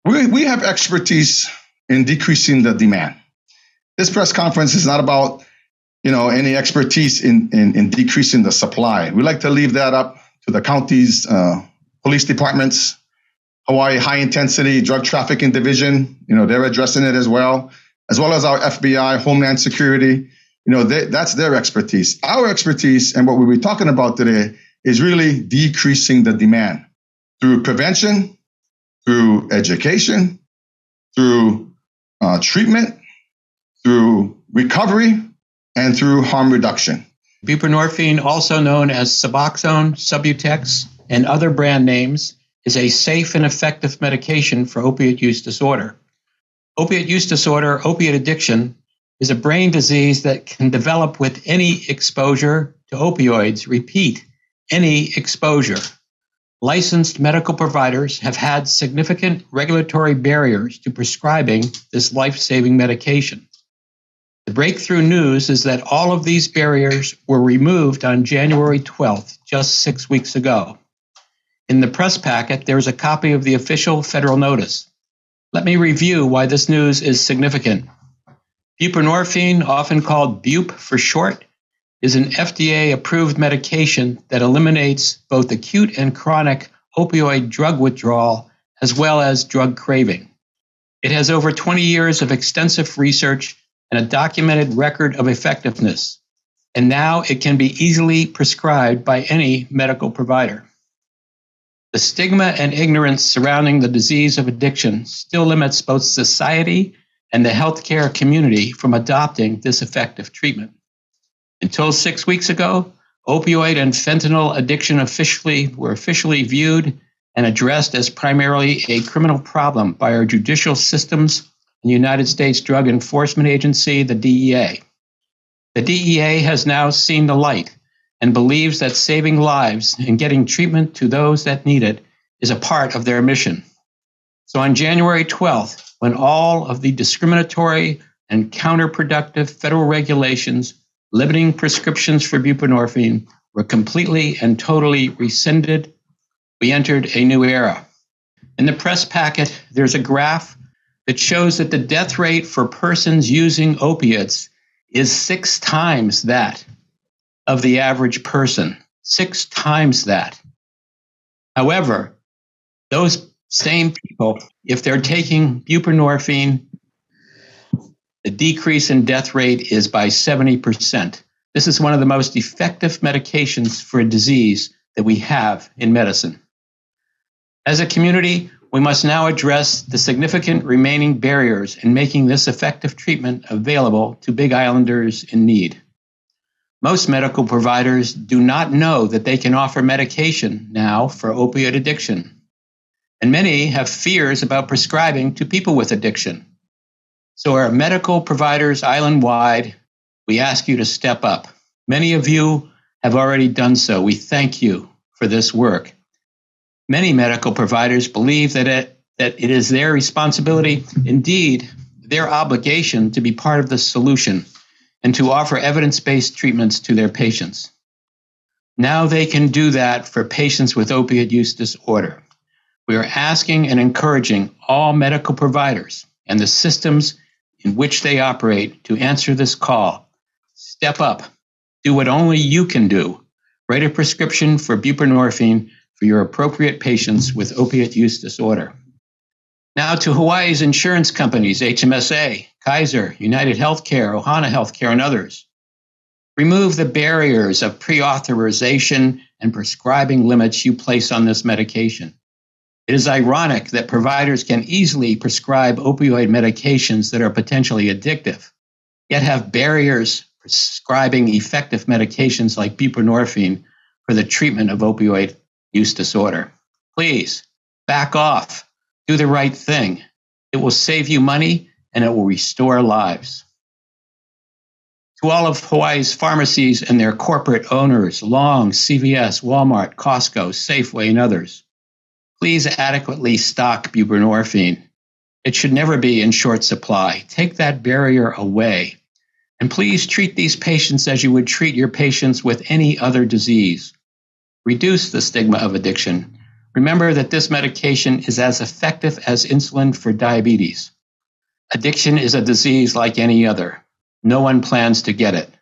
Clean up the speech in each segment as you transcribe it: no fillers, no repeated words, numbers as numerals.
We have expertise in decreasing the demand. This press conference is not about, any expertise in decreasing the supply. We like to leave that up to the county's police departments, Hawaii High Intensity Drug Trafficking Division. They're addressing it as well as our FBI, Homeland Security. That's their expertise. Our expertise and what we'll be talking about today is really decreasing the demand through prevention, through education, through treatment, through recovery, and through harm reduction. Buprenorphine, also known as Suboxone, Subutex, and other brand names, is a safe and effective medication for opiate use disorder. Opiate use disorder, opiate addiction, is a brain disease that can develop with any exposure to opioids. Repeat, any exposure. Licensed medical providers have had significant regulatory barriers to prescribing this life-saving medication. The breakthrough news is that all of these barriers were removed on January 12th, just 6 weeks ago. In the press packet, there is a copy of the official federal notice. Let me review why this news is significant. Buprenorphine, often called BUP for short, is an FDA-approved medication that eliminates both acute and chronic opioid drug withdrawal as well as drug craving. It has over 20 years of extensive research and a documented record of effectiveness, and now it can be easily prescribed by any medical provider. The stigma and ignorance surrounding the disease of addiction still limits both society and the healthcare community from adopting this effective treatment. Until 6 weeks ago, opioid and fentanyl addiction were officially viewed and addressed as primarily a criminal problem by our judicial systems and the United States Drug Enforcement Agency, the DEA. The DEA has now seen the light and believes that saving lives and getting treatment to those that need it is a part of their mission. So on January 12th, when all of the discriminatory and counterproductive federal regulations limiting prescriptions for buprenorphine were completely and totally rescinded, we entered a new era. In the press packet, there's a graph that shows that the death rate for persons using opiates is 6 times that of the average person. 6 times that. However, those same people, if they're taking buprenorphine, the decrease in death rate is by 70%. This is one of the most effective medications for a disease that we have in medicine. As a community, we must now address the significant remaining barriers in making this effective treatment available to Big Islanders in need. Most medical providers do not know that they can offer medication now for opioid addiction, and many have fears about prescribing to people with addiction. So our medical providers island-wide, we ask you to step up. Many of you have already done so. We thank you for this work. Many medical providers believe that it is their responsibility, indeed, their obligation to be part of the solution and to offer evidence-based treatments to their patients. Now they can do that for patients with opiate use disorder. We are asking and encouraging all medical providers and the systems in which they operate to answer this call. Step up. Do what only you can do. Write a prescription for buprenorphine for your appropriate patients with opiate use disorder. Now to Hawaii's insurance companies, HMSA, Kaiser, United Healthcare, Ohana Healthcare, and others. Remove the barriers of pre-authorization and prescribing limits you place on this medication. It is ironic that providers can easily prescribe opioid medications that are potentially addictive, yet have barriers prescribing effective medications like buprenorphine for the treatment of opioid use disorder. Please, back off. Do the right thing. It will save you money and it will restore lives. To all of Hawaii's pharmacies and their corporate owners, Long, CVS, Walmart, Costco, Safeway, and others, please adequately stock buprenorphine. It should never be in short supply. Take that barrier away. And please treat these patients as you would treat your patients with any other disease. Reduce the stigma of addiction. Remember that this medication is as effective as insulin for diabetes. Addiction is a disease like any other. No one plans to get it.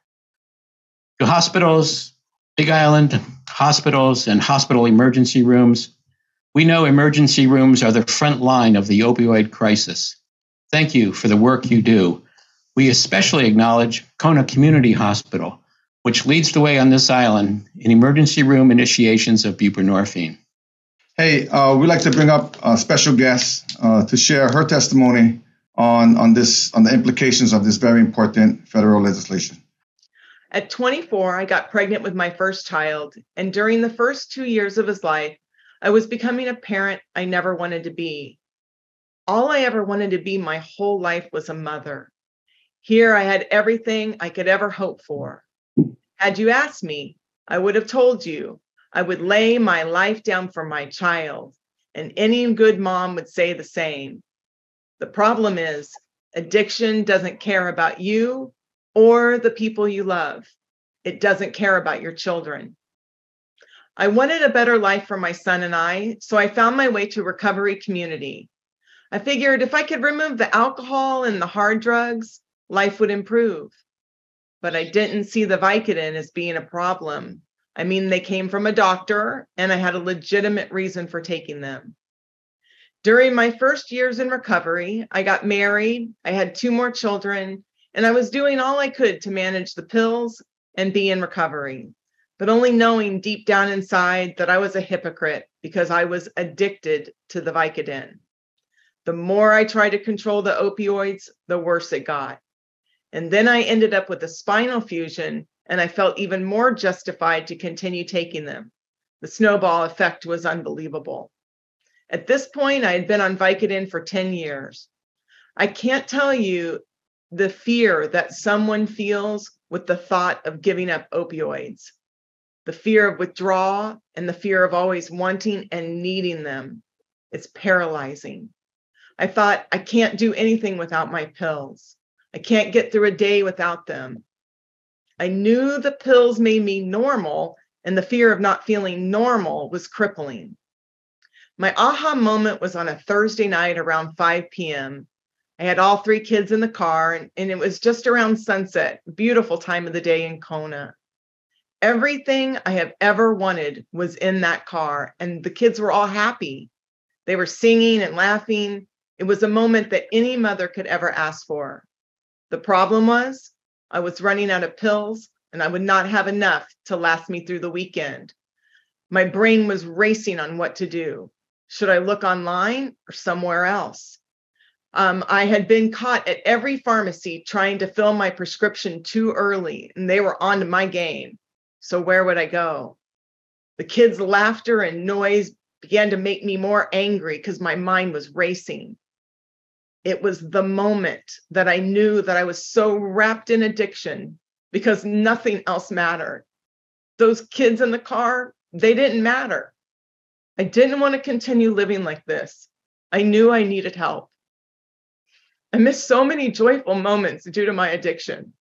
To hospitals, Big Island hospitals, and hospital emergency rooms, we know emergency rooms are the front line of the opioid crisis. Thank you for the work you do. We especially acknowledge Kona Community Hospital, which leads the way on this island in emergency room initiations of buprenorphine. Hey, we'd like to bring up a special guest to share her testimony on the implications of this very important federal legislation. At 24, I got pregnant with my first child, and during the first 2 years of his life, I was becoming a parent I never wanted to be. All I ever wanted to be my whole life was a mother. Here I had everything I could ever hope for. Had you asked me, I would have told you I would lay my life down for my child, and any good mom would say the same. The problem is, addiction doesn't care about you or the people you love. It doesn't care about your children. I wanted a better life for my son and I, so I found my way to recovery community. I figured if I could remove the alcohol and the hard drugs, life would improve. But I didn't see the Vicodin as being a problem. I mean, they came from a doctor, and I had a legitimate reason for taking them. During my first years in recovery, I got married, I had 2 more children, and I was doing all I could to manage the pills and be in recovery, but only knowing deep down inside that I was a hypocrite because I was addicted to the Vicodin. The more I tried to control the opioids, the worse it got. And then I ended up with a spinal fusion, and I felt even more justified to continue taking them. The snowball effect was unbelievable. At this point, I had been on Vicodin for 10 years. I can't tell you the fear that someone feels with the thought of giving up opioids, the fear of withdrawal and the fear of always wanting and needing them. It's paralyzing. I thought, I can't do anything without my pills. I can't get through a day without them. I knew the pills made me normal, and the fear of not feeling normal was crippling. My aha moment was on a Thursday night around 5 p.m. I had all 3 kids in the car, and it was just around sunset, beautiful time of the day in Kona. Everything I have ever wanted was in that car, and the kids were all happy. They were singing and laughing. It was a moment that any mother could ever ask for. The problem was, I was running out of pills, and I would not have enough to last me through the weekend. My brain was racing on what to do. Should I look online or somewhere else? I had been caught at every pharmacy trying to fill my prescription too early, and they were on to my game. So where would I go? The kids' laughter and noise began to make me more angry because my mind was racing. It was the moment that I knew that I was so wrapped in addiction because nothing else mattered. Those kids in the car, they didn't matter. I didn't want to continue living like this. I knew I needed help. I missed so many joyful moments due to my addiction.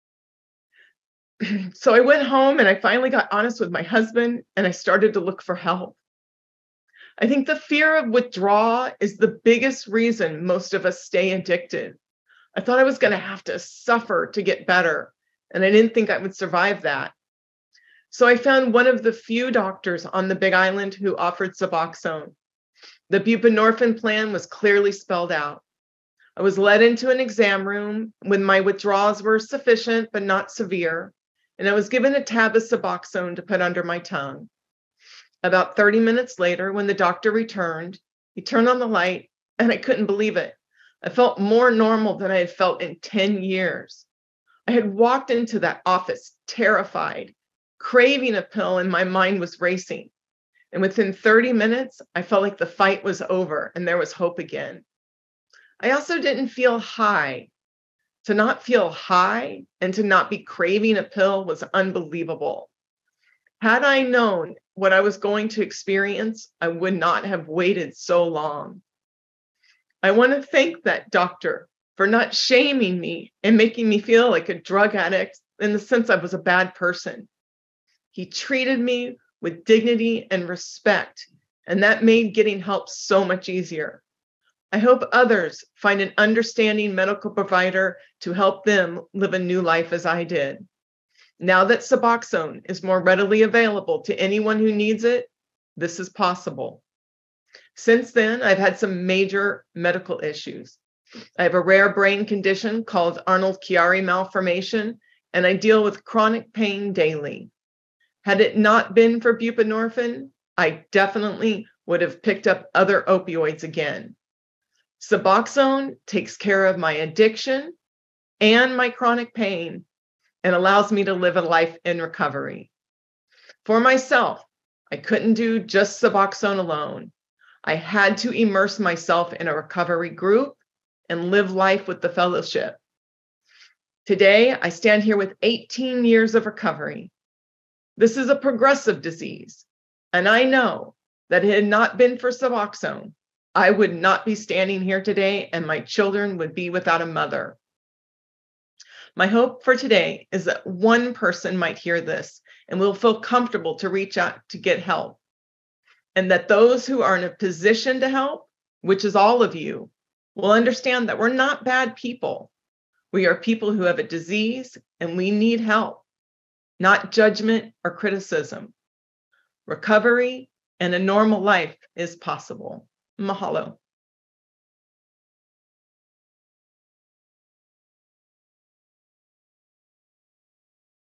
So I went home and I finally got honest with my husband and I started to look for help. I think the fear of withdrawal is the biggest reason most of us stay addicted. I thought I was going to have to suffer to get better, and I didn't think I would survive that. So I found one of the few doctors on the Big Island who offered Suboxone. The buprenorphine plan was clearly spelled out. I was led into an exam room when my withdrawals were sufficient but not severe, and I was given a tab of Suboxone to put under my tongue. About 30 minutes later, when the doctor returned, he turned on the light, and I couldn't believe it. I felt more normal than I had felt in 10 years. I had walked into that office terrified, craving a pill, and my mind was racing. And within 30 minutes, I felt like the fight was over and there was hope again. I also didn't feel high. To not feel high and to not be craving a pill was unbelievable. Had I known what I was going to experience, I would not have waited so long. I want to thank that doctor for not shaming me and making me feel like a drug addict in the sense I was a bad person. He treated me with dignity and respect and that made getting help so much easier. I hope others find an understanding medical provider to help them live a new life as I did. Now that Suboxone is more readily available to anyone who needs it, this is possible. Since then, I've had some major medical issues. I have a rare brain condition called Arnold-Chiari malformation, and I deal with chronic pain daily. Had it not been for buprenorphine, I definitely would have picked up other opioids again. Suboxone takes care of my addiction and my chronic pain and allows me to live a life in recovery. For myself, I couldn't do just Suboxone alone. I had to immerse myself in a recovery group and live life with the fellowship. Today, I stand here with 18 years of recovery. This is a progressive disease, and I know that it had not been for Suboxone, I would not be standing here today and my children would be without a mother. My hope for today is that one person might hear this and will feel comfortable to reach out to get help. And that those who are in a position to help, which is all of you, will understand that we're not bad people. We are people who have a disease and we need help, not judgment or criticism. Recovery and a normal life is possible. Mahalo.